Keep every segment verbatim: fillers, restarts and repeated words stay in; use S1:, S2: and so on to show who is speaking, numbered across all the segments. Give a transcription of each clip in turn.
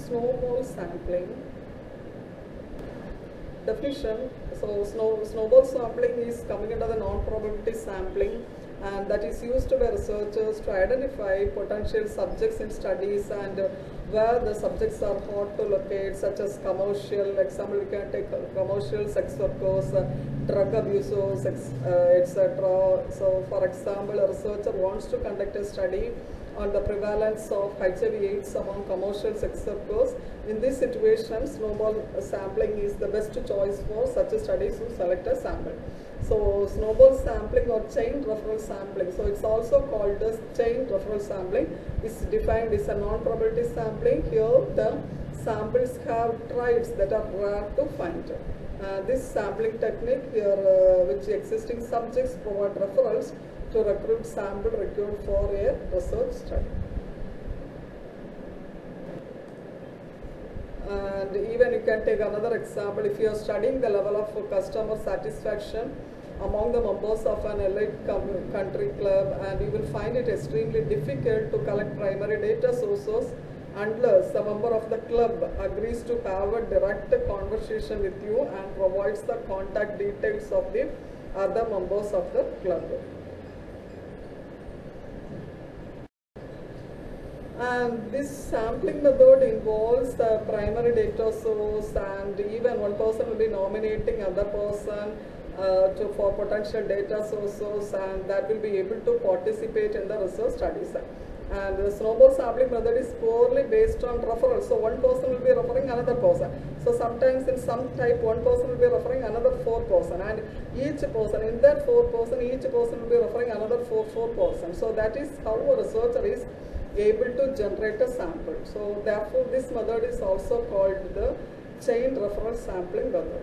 S1: snowball sampling. Definition. So snow, snowball sampling is coming under the non-probability sampling, and that is used by researchers to identify potential subjects in studies and uh, where the subjects are hard to locate, such as commercial, example you can take commercial sex workers, uh, drug abusers, uh, et cetera. So for example, a researcher wants to conduct a study on the prevalence of H I V AIDS among commercial sex workers. In this situation, snowball sampling is the best choice for such studies to select a sample. So snowball sampling or chain referral sampling, so it's also called as chain referral sampling, is defined as a non-probability sampling. Here the samples have traits that are rare to find. Uh, this sampling technique here, uh, which existing subjects provide referrals to recruit sample required for a research study. And even you can take another example. If you are studying the level of customer satisfaction among the members of an elite country club, and you will find it extremely difficult to collect primary data sources unless a member of the club agrees to have a direct conversation with you and provides the contact details of the other members of the club. And this sampling method involves the primary data source, and even one person will be nominating other person uh, to, for potential data sources, and that will be able to participate in the research studies. And the snowball sampling method is purely based on referral. So one person will be referring another person. So sometimes in some type, one person will be referring another four person, and each person, in that four person, each person will be referring another four, four person. So that is how a researcher is able to generate a sample. So therefore this method is also called the chain referral sampling method.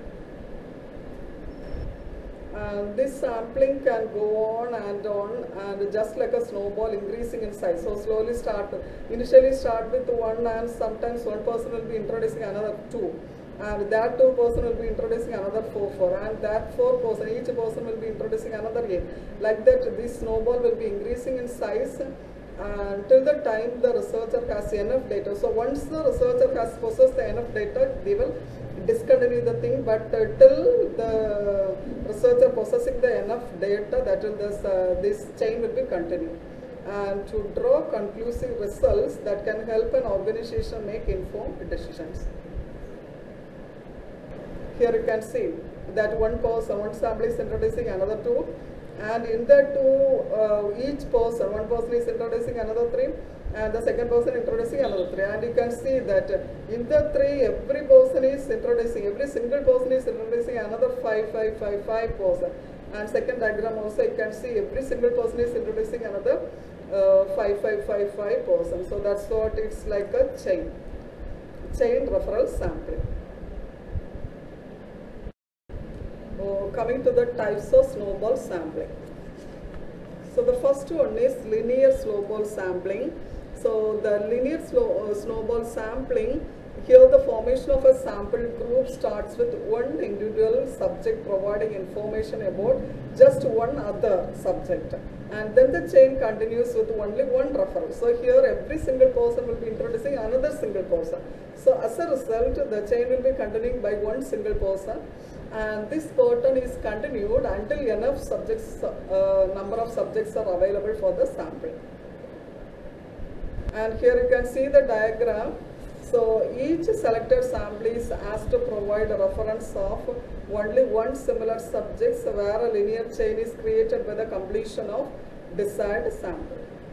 S1: And this sampling can go on and on, and just like a snowball, increasing in size. So slowly start, initially start with one, and sometimes one person will be introducing another two, and that two person will be introducing another four, four, and that four person, each person will be introducing another eight. Like that, this snowball will be increasing in size until the time the researcher has enough data. So once the researcher has possessed the enough data, they will discontinue the thing, but uh, till the researcher possessing the enough data, that will this, uh, this chain will be continued. And to draw conclusive results that can help an organization make informed decisions. Here you can see that one person, one sample is introducing another two, and in that two, uh, each person, one person is introducing another three, and the second person introducing another three. And you can see that in the three, every person is introducing, every single person is introducing another five, five, five, five person. And second diagram also you can see every single person is introducing another uh, five, five, five, five person. So that's what it's like a chain, chain referral sampling. Oh, coming to the types of snowball sampling. So the first one is linear snowball sampling. So the linear slow, uh, snowball sampling, here the formation of a sample group starts with one individual subject providing information about just one other subject, and then the chain continues with only one referral. So here every single person will be introducing another single person. So as a result, the chain will be continuing by one single person, and this pattern is continued until enough subjects, uh, number of subjects are available for the sample. And here you can see the diagram. So each selected sample is asked to provide a reference of only one similar subjects, where a linear chain is created by the completion of desired sample.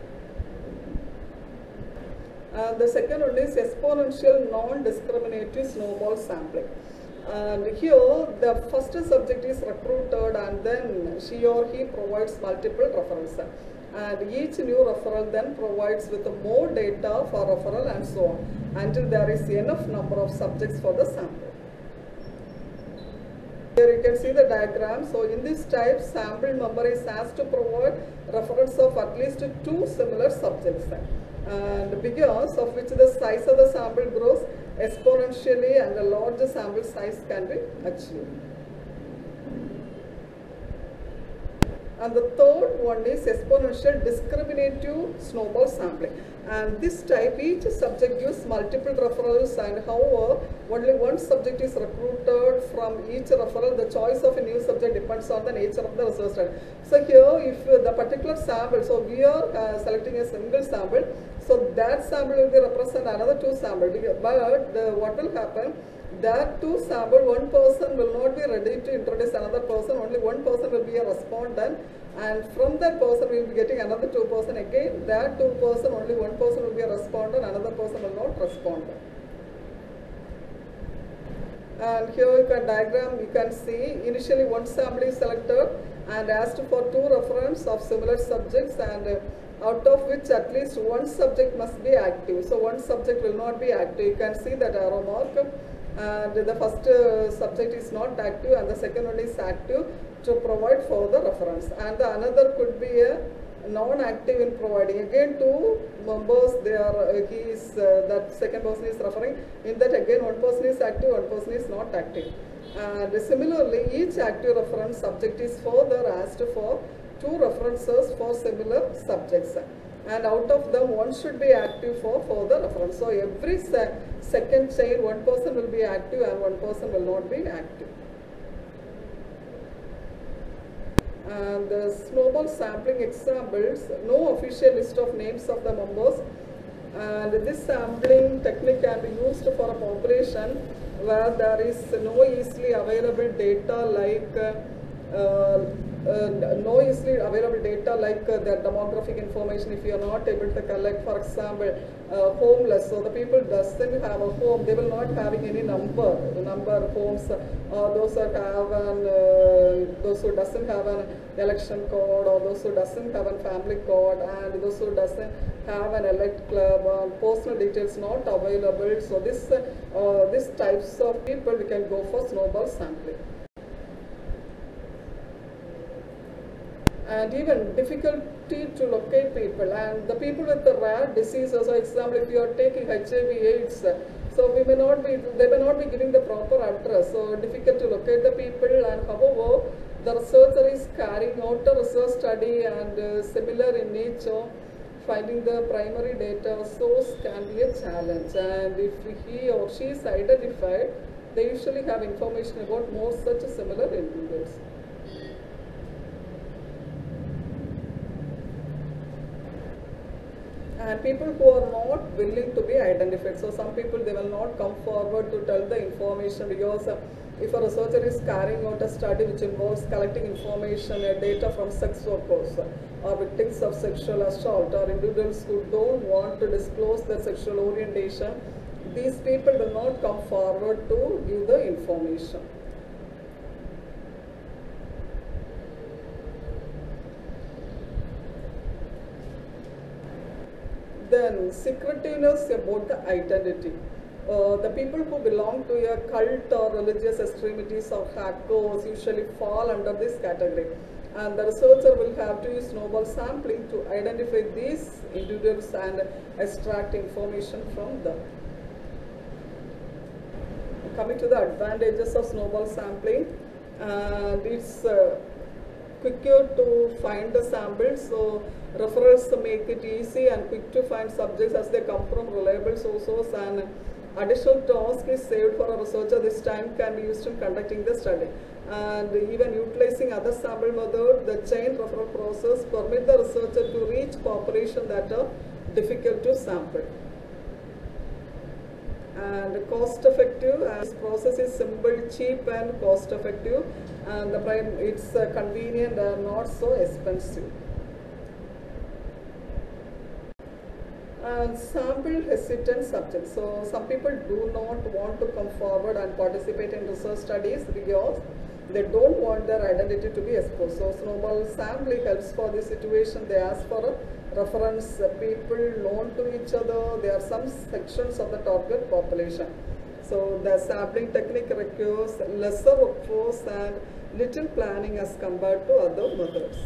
S1: And the second one is exponential non-discriminative snowball sampling. And here the first subject is recruited, and then she or he provides multiple referrals. And each new referral then provides with more data for referral and so on, until there is enough number of subjects for the sample. Here you can see the diagram. So in this type, sample member is asked to provide reference of at least two similar subjects, and because of which the size of the sample grows exponentially and a larger sample size can be achieved. And the third one is exponential discriminative snowball sampling. And this type, each subject gives multiple referrals, and however, only one subject is recruited from each referral. The choice of a new subject depends on the nature of the research study. So here, if uh, the particular sample, so we are uh, selecting a single sample, so that sample will be represent another two samples. But the, what will happen? That two sample, one person will not be ready to introduce another person, only one person will be a respondent, and from that person we will be getting another two person again. That two person, only one person will be a respondent, another person will not respond. And here you can diagram, you can see initially one sample is selected and asked for two reference of similar subjects, and uh, out of which at least one subject must be active. So one subject will not be active. You can see that arrow mark. And the first uh, subject is not active and the second one is active to provide further reference, and the another could be a non-active in providing. Again two members, they are uh, he is uh, that second person is referring, in that again one person is active, one person is not active. And similarly, each active reference subject is further asked for two references for similar subjects, and out of them one should be active for further reference. So every se second chain, one person will be active and one person will not be active. And the snowball sampling examples, no official list of names of the members, and this sampling technique can be used for a population where there is no easily available data like uh, uh, Uh, no easily available data like uh, their demographic information. If you are not able to collect, for example, uh, homeless, so the people doesn't have a home, they will not having any number, number homes, uh, those who have an, uh, those who doesn't have an election code, or those who doesn't have a family code, and those who doesn't have an elect club, uh, personal details not available. So this, uh, these types of people we can go for snowball sampling. And even difficulty to locate people, and the people with the rare diseases. For example, if you are taking H I V AIDS, so we may not be, they may not be giving the proper address, so difficult to locate the people. And however, the researcher is carrying out a research study and uh, similar in nature, finding the primary data source can be a challenge. And if he or she is identified, they usually have information about more such similar individuals. And people who are not willing to be identified. So some people, they will not come forward to tell the information, because uh, if a researcher is carrying out a study which involves collecting information or data from sex workers or victims of sexual assault, or individuals who don't want to disclose their sexual orientation, these people will not come forward to give the information. Then secretiveness about the identity. Uh, the people who belong to a cult or religious extremities or hackers usually fall under this category, and the researcher will have to use snowball sampling to identify these individuals and extract information from them. Coming to the advantages of snowball sampling, and it's uh, quicker to find the samples, so referrals make it easy and quick to find subjects as they come from reliable sources, and additional task is saved for a researcher. This time can be used in conducting the study. And even utilizing other sample method, the chain referral process permit the researcher to reach population that are difficult to sample. And cost effective, as process is simple, cheap and cost effective, and the prime, it's uh, convenient and not so expensive. And sample hesitant subjects. So some people do not want to come forward and participate in research studies because they don't want their identity to be exposed. So snowball sampling helps for this situation. They ask for a reference, uh, people known to each other. There are some sections of the target population. So the sampling technique requires lesser workforce and little planning as compared to other methods.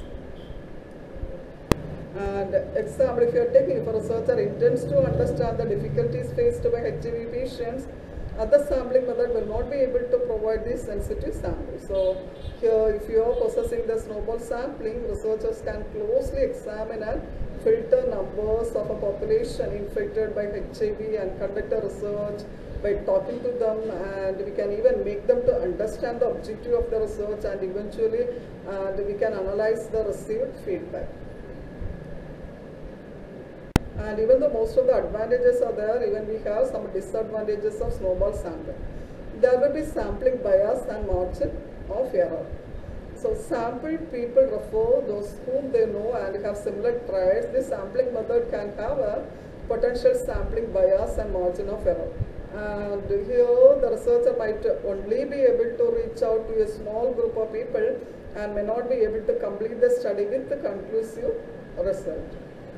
S1: And example, if you are taking, if a researcher intends to understand the difficulties faced by H I V patients, other sampling method will not be able to provide these sensitive samples. So here, if you are possessing the snowball sampling, researchers can closely examine and filter numbers of a population infected by H I V and conduct a research by talking to them, and we can even make them to understand the objective of the research, and eventually and we can analyze the received feedback. And even though most of the advantages are there, even we have some disadvantages of snowball sampling. There will be sampling bias and margin of error. So sampled people refer those whom they know and have similar traits. This sampling method can have a potential sampling bias and margin of error. And here the researcher might only be able to reach out to a small group of people and may not be able to complete the study with the conclusive result.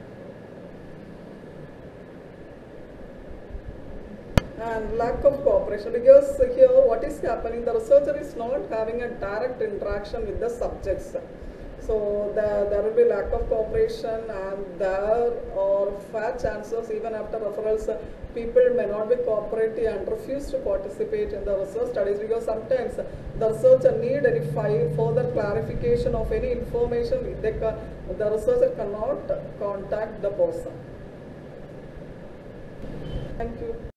S1: And lack of cooperation, because here what is happening, the researcher is not having a direct interaction with the subjects. So there, there will be lack of cooperation, and there are fair chances even after referrals, people may not be cooperative and refuse to participate in the research studies, because sometimes the researcher need any further clarification of any information, they can, the researcher cannot contact the person. Thank you.